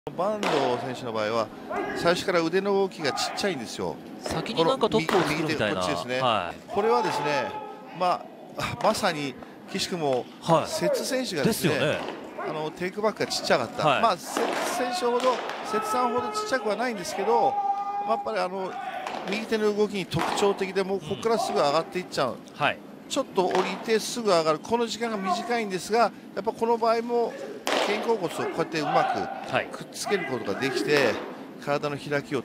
坂東選手の場合は最初から腕の動きがちっちゃいんですよ。 先になんかトップを作るみたいな。 こっちですね。 はこれはですね、まさに岸君も摂津選手がですね、テイクバックがちっちゃかった。摂津選手ほど、摂津さんほどちっちゃくはないんですけど、やっぱり右手の動きに特徴的で、もうここからすぐ上がっていっちゃう。ちょっと降りてすぐ上がる、この時間が短いんですが、やっぱこの場合も肩甲骨をこうやってうまくくっつけることができて、体の開きを